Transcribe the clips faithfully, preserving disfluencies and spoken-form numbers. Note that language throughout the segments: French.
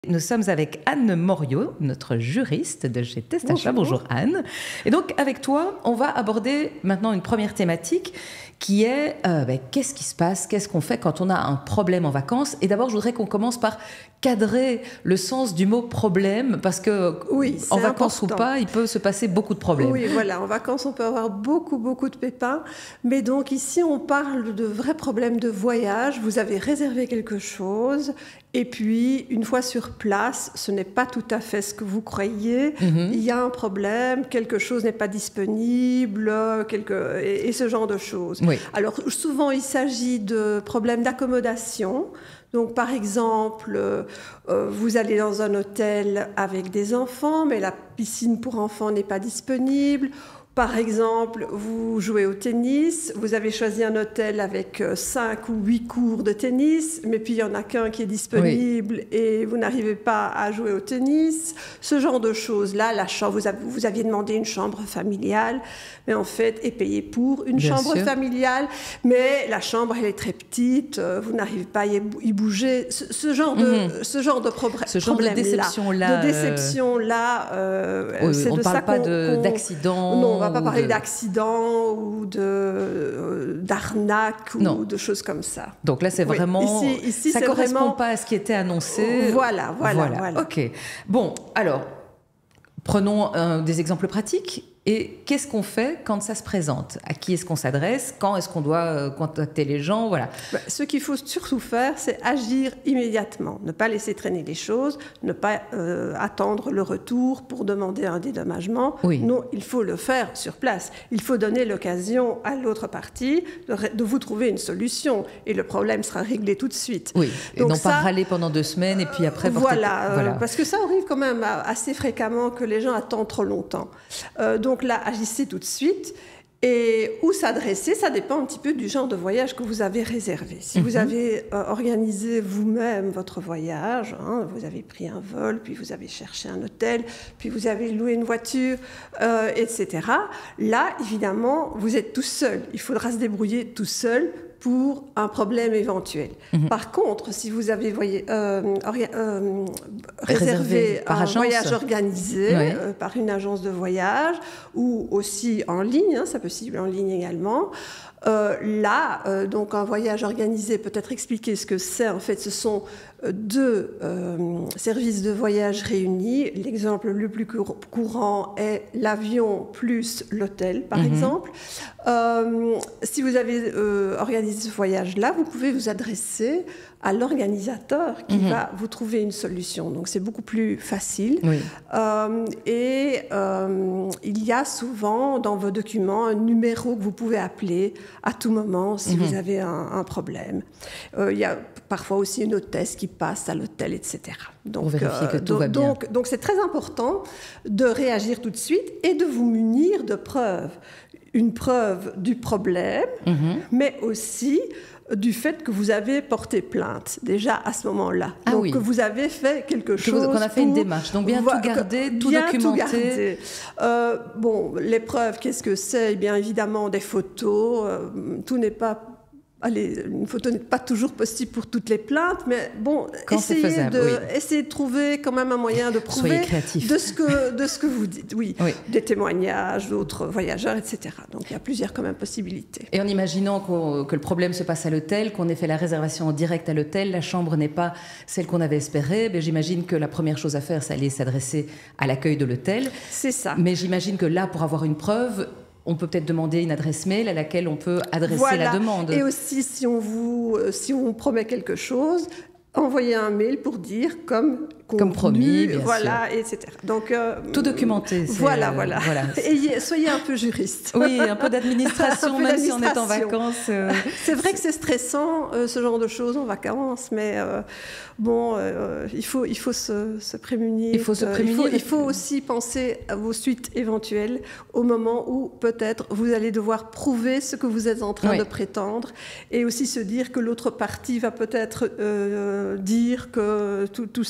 Nous sommes avec Anne Moriot, notre juriste de chez Testachat. Bonjour. Bonjour Anne. Et donc avec toi, on va aborder maintenant une première thématique qui est euh, ben, qu'est-ce qui se passe, qu'est-ce qu'on fait quand on a un problème en vacances. Et d'abord, je voudrais qu'on commence par cadrer le sens du mot problème, parce que oui, en vacances important. ou pas, il peut se passer beaucoup de problèmes. Oui, voilà, en vacances, on peut avoir beaucoup, beaucoup de pépins. Mais donc ici, on parle de vrais problèmes de voyage. Vous avez réservé quelque chose, et puis, une fois sur place, ce n'est pas tout à fait ce que vous croyez. Mm-hmm. Il y a un problème, quelque chose n'est pas disponible, quelque... et, et ce genre de choses. Oui. Alors, souvent, il s'agit de problèmes d'accommodation. Donc, par exemple, euh, vous allez dans un hôtel avec des enfants, mais la piscine pour enfants n'est pas disponible. Par exemple, vous jouez au tennis, vous avez choisi un hôtel avec cinq ou huit cours de tennis, mais puis il n'y en a qu'un qui est disponible oui. et vous n'arrivez pas à jouer au tennis. Ce genre de choses-là, la chambre, vous, avez, vous aviez demandé une chambre familiale, mais en fait, est payé pour une Bien chambre sûr. familiale, mais la chambre, elle est très petite, vous n'arrivez pas à y bouger. Ce, ce, genre, de, mm-hmm. ce genre de problème. Ce genre de déception-là. De déception-là. Euh, oui, c'est on ne parle pas d'accident. Non, on ne va pas parler de... d'accident ou de, euh, d'arnaque ou non. de choses comme ça. Donc là, c'est oui. vraiment... Ici, ici, ça ne correspond vraiment... pas à ce qui était annoncé. Voilà, voilà, voilà. voilà. OK. Bon, alors, prenons euh, des exemples pratiques. Et qu'est-ce qu'on fait quand ça se présente? À qui est-ce qu'on s'adresse? Quand est-ce qu'on doit euh, contacter les gens? Voilà. Bah, ce qu'il faut surtout faire, c'est agir immédiatement. Ne pas laisser traîner les choses, ne pas euh, attendre le retour pour demander un dédommagement. Oui. Non, il faut le faire sur place. Il faut donner l'occasion à l'autre partie de, de vous trouver une solution. Et le problème sera réglé tout de suite. Oui, et donc non ça, pas râler pendant deux semaines et puis après... Voilà, porter... voilà. Euh, parce que ça arrive quand même assez fréquemment que les gens attendent trop longtemps. Euh, donc, Donc là, agissez tout de suite. Et où s'adresser, ça dépend un petit peu du genre de voyage que vous avez réservé. Si mm-hmm. vous avez euh, organisé vous-même votre voyage, hein, vous avez pris un vol, puis vous avez cherché un hôtel, puis vous avez loué une voiture, euh, et cetera. Là, évidemment, vous êtes tout seul. Il faudra se débrouiller tout seul pour un problème éventuel. Mmh. Par contre, si vous avez voyé, euh, euh, réservé un agence. voyage organisé oui. euh, par une agence de voyage ou aussi en ligne, hein, c'est possible en ligne également, euh, là, euh, donc un voyage organisé, peut-être expliquer ce que c'est. En fait, ce sont deux euh, services de voyage réunis. L'exemple le plus courant est l'avion plus l'hôtel, par mmh. exemple. Euh, si vous avez euh, organisé ce voyage-là, vous pouvez vous adresser à l'organisateur qui mmh. va vous trouver une solution. Donc, c'est beaucoup plus facile. Oui. Euh, et euh, il y a souvent dans vos documents un numéro que vous pouvez appeler à tout moment si mmh. vous avez un, un problème. Euh, il y a parfois aussi une hôtesse qui passe à l'hôtel, et cetera. Donc, pour vérifier que euh, tout donc, va bien. Donc, donc, c'est très important de réagir tout de suite et de vous munir de preuves. Une preuve du problème, mmh. mais aussi du fait que vous avez porté plainte, déjà à ce moment-là. Ah donc, oui. que vous avez fait quelque que chose. Qu'on a fait pour, une démarche. Donc, bien tout garder, tout bien documenter. Tout garder. Euh, bon, les preuves, qu'est-ce que c'est? Bien évidemment, des photos. Euh, tout n'est pas... Allez, une photo n'est pas toujours possible pour toutes les plaintes, mais bon, quand essayez, faisable, de, oui. essayez de trouver quand même un moyen de prouver de ce, que, de ce que vous dites. Oui, oui. Des témoignages d'autres voyageurs, et cetera. Donc il y a plusieurs quand même possibilités. Et en imaginant qu'on, que le problème se passe à l'hôtel, qu'on ait fait la réservation en direct à l'hôtel, la chambre n'est pas celle qu'on avait espérée, ben j'imagine que la première chose à faire, c'est aller s'adresser à l'accueil de l'hôtel. C'est ça. Mais j'imagine que là, pour avoir une preuve... on peut peut-être demander une adresse mail à laquelle on peut adresser voilà. la demande. Et aussi, si on vous, si on promet quelque chose, envoyez un mail pour dire comme convenu, comme promis, bien voilà, sûr. et cetera. Donc euh, tout documenté. Voilà, voilà. voilà. Et soyez un peu juriste. Oui, un peu d'administration, même si on est en vacances. Euh... C'est vrai que c'est stressant euh, ce genre de choses en vacances, mais euh, bon, euh, il faut il faut se, se prémunir. Il faut se prémunir. Il faut, il faut aussi penser à vos suites éventuelles au moment où peut-être vous allez devoir prouver ce que vous êtes en train oui. de prétendre, et aussi se dire que l'autre partie va peut-être euh, dire que tout, tout cela n'est pas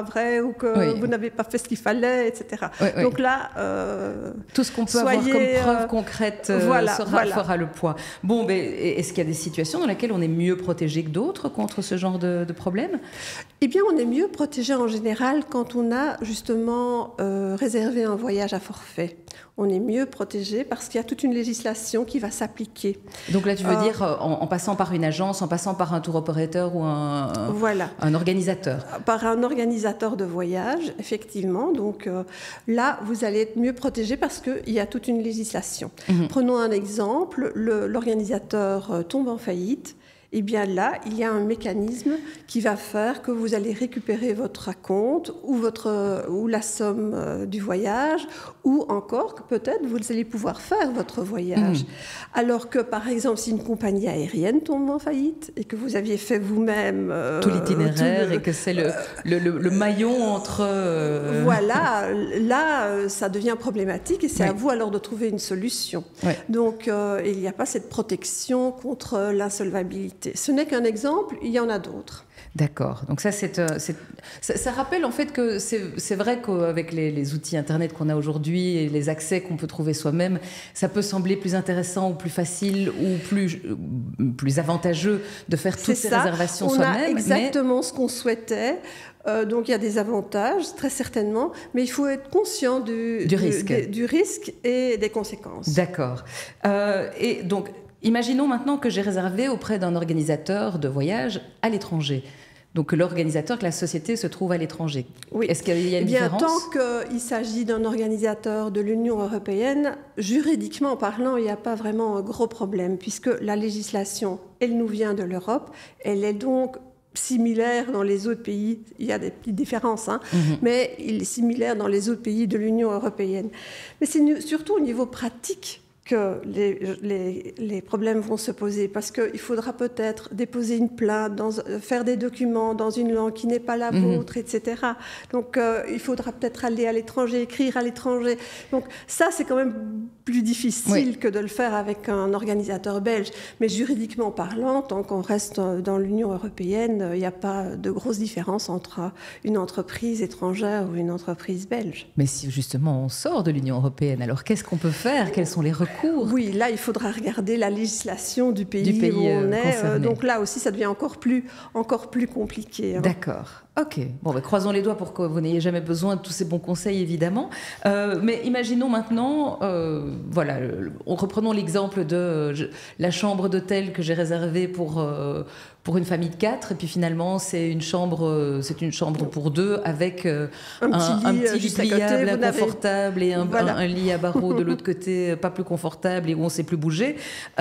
pas vrai ou que oui. vous n'avez pas fait ce qu'il fallait, et cetera. Oui, oui. Donc là, euh, tout ce qu'on peut soyez, avoir comme preuve concrète euh, voilà, sera, voilà. fera le poids. Bon, ben, est-ce qu'il y a des situations dans lesquelles on est mieux protégé que d'autres contre ce genre de, de problème? Eh bien, on est mieux protégé en général quand on a justement euh, réservé un voyage à forfait. On est mieux protégé parce qu'il y a toute une législation qui va s'appliquer. Donc là, tu veux euh, dire en, en passant par une agence, en passant par un tour opérateur ou un, voilà. un organisateur? Par un organisateur de voyage, effectivement. Donc euh, là, vous allez être mieux protégé parce qu'il y a toute une législation. Mmh. Prenons un exemple, le, l'organisateur euh, tombe en faillite. Eh bien là, il y a un mécanisme qui va faire que vous allez récupérer votre acompte ou, votre, ou la somme euh, du voyage, ou encore que peut-être vous allez pouvoir faire votre voyage. Mmh. Alors que, par exemple, si une compagnie aérienne tombe en faillite et que vous aviez fait vous-même... Euh, tout l'itinéraire tout le, et que c'est le, euh, le, le, le maillon entre... Euh... Voilà, là, ça devient problématique et c'est oui. à vous alors de trouver une solution. Oui. Donc, euh, il n'y a pas cette protection contre l'insolvabilité. Ce n'est qu'un exemple, il y en a d'autres. D'accord. Donc ça, c'est, c'est, ça, ça rappelle en fait que c'est, c'est vrai qu'avec les, les outils Internet qu'on a aujourd'hui et les accès qu'on peut trouver soi-même, ça peut sembler plus intéressant ou plus facile ou plus, plus avantageux de faire toutes c'est ces ça. réservations On soi-même. On a exactement mais... ce qu'on souhaitait. Euh, donc il y a des avantages, très certainement, mais il faut être conscient du, du, du, risque. Du, du risque et des conséquences. D'accord. Euh, et donc... Imaginons maintenant que j'ai réservé auprès d'un organisateur de voyage à l'étranger. Donc que l'organisateur, que la société se trouve à l'étranger. Oui. Est-ce qu'il y a une eh bien, différence? Tant qu'il s'agit d'un organisateur de l'Union européenne, juridiquement parlant, il n'y a pas vraiment un gros problème, puisque la législation, elle nous vient de l'Europe, elle est donc similaire dans les autres pays, il y a des petites différences, hein, mmh. mais il est similaire dans les autres pays de l'Union européenne. Mais c'est surtout au niveau pratique que les, les, les problèmes vont se poser, parce qu'il faudra peut-être déposer une plainte, dans, faire des documents dans une langue qui n'est pas la mmh. vôtre, et cetera. Donc euh, il faudra peut-être aller à l'étranger, écrire à l'étranger. Donc ça, c'est quand même plus difficile oui. que de le faire avec un organisateur belge. Mais juridiquement parlant, tant qu'on reste dans l'Union européenne, il n'y a pas de grosse différence entre une entreprise étrangère ou une entreprise belge. Mais si justement on sort de l'Union européenne, alors qu'est-ce qu'on peut faire? Quels sont les recours? Oui, là, il faudra regarder la législation du pays, du pays où on est. Concerné. Donc là aussi, ça devient encore plus, encore plus compliqué. Hein. D'accord. Ok. Bon, bah, croisons les doigts pour que vous n'ayez jamais besoin de tous ces bons conseils, évidemment. Euh, mais imaginons maintenant, euh, voilà, on reprenons l'exemple de je, la chambre d'hôtel que j'ai réservée pour euh, pour une famille de quatre, et puis finalement c'est une chambre, c'est une chambre pour deux avec euh, un, un petit lit, un petit lit pliable, côté, inconfortable, et un, voilà. un, un lit à barreaux de l'autre côté, pas plus confortable et où on ne sait plus bouger.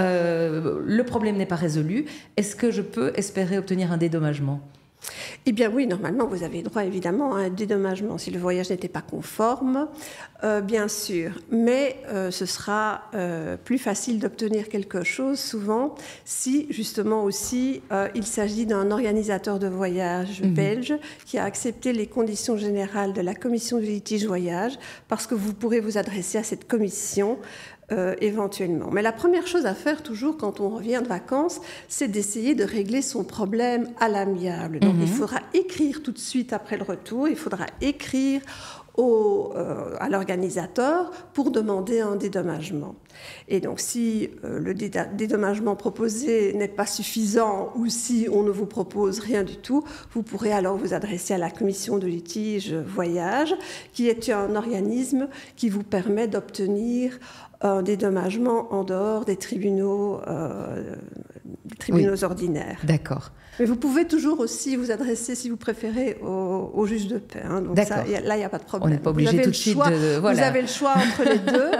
Euh, le problème n'est pas résolu. Est-ce que je peux espérer obtenir un dédommagement? Eh bien oui, normalement, vous avez droit évidemment à un dédommagement si le voyage n'était pas conforme, euh, bien sûr. Mais euh, ce sera euh, plus facile d'obtenir quelque chose souvent si justement aussi euh, il s'agit d'un organisateur de voyage mmh. belge qui a accepté les conditions générales de la commission du litige voyage, parce que vous pourrez vous adresser à cette commission Euh, éventuellement. Mais la première chose à faire toujours quand on revient de vacances, c'est d'essayer de régler son problème à l'amiable. Donc mmh. il faudra écrire tout de suite après le retour, il faudra écrire au, euh, à l'organisateur pour demander un dédommagement. Et donc si euh, le dédommagement proposé n'est pas suffisant ou si on ne vous propose rien du tout, vous pourrez alors vous adresser à la commission de litige voyage, qui est un organisme qui vous permet d'obtenir un dédommagement en dehors des tribunaux, euh, des tribunaux oui. ordinaires. D'accord. Mais vous pouvez toujours aussi vous adresser, si vous préférez, au, au juge de paix. Hein. Donc ça, y a, là, il n'y a pas de problème. On n'est pas obligé tout de suite de... Voilà. Vous avez le choix entre les deux.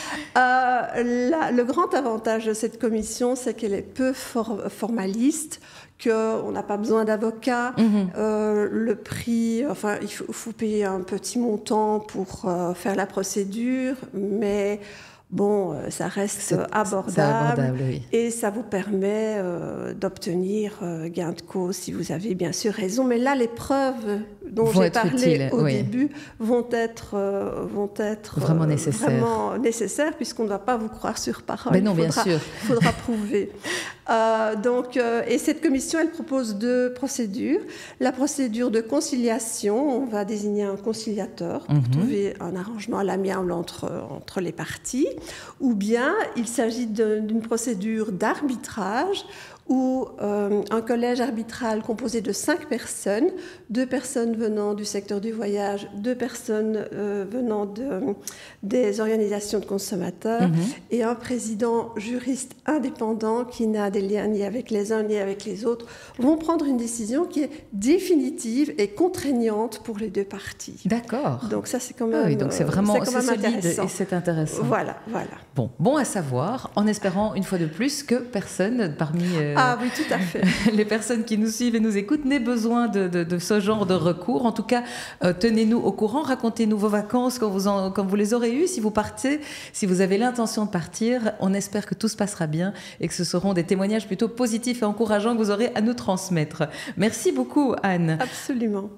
Euh, la, le grand avantage de cette commission, c'est qu'elle est peu for, formaliste, qu'on n'a pas besoin d'avocat. Mmh. Euh, le prix, enfin, il faut, faut payer un petit montant pour euh, faire la procédure, mais... Bon, ça reste c'est, abordable, c'est abordable oui. et ça vous permet euh, d'obtenir euh, gain de cause si vous avez bien sûr raison. Mais là, les preuves dont vont j'ai être parlé utiles, au oui. début vont être, euh, vont être Vraiment euh, nécessaires. vraiment nécessaires, puisqu'on ne va pas vous croire sur parole. Mais non, il bien faudra, sûr. Il faudra prouver. Euh, donc, euh, et cette commission, elle propose deux procédures. La procédure de conciliation, on va désigner un conciliateur pour Mhm. trouver un arrangement à l'amiable entre, entre les parties, ou bien il s'agit de- d'une procédure d'arbitrage où euh, un collège arbitral composé de cinq personnes, deux personnes venant du secteur du voyage, deux personnes euh, venant de, des organisations de consommateurs, Mhm. et un président juriste indépendant qui n'a des liens ni avec les uns ni avec les autres, vont prendre une décision qui est définitive et contraignante pour les deux parties. D'accord. Donc ça, c'est quand Ah même, oui, donc c'est euh, vraiment c'est quand c'est même solide intéressant. et c'est intéressant. Voilà, voilà. Bon, bon à savoir, en espérant une fois de plus que personne parmi euh, Ah oui, tout à fait. les personnes qui nous suivent et nous écoutent n'aient besoin de, de, de ce genre de recours. En tout cas, euh, tenez-nous au courant, racontez-nous vos vacances quand vous, en, quand vous les aurez eues, si vous partez, si vous avez l'intention de partir. On espère que tout se passera bien et que ce seront des témoignages plutôt positifs et encourageants que vous aurez à nous transmettre. Merci beaucoup, Anne. Absolument.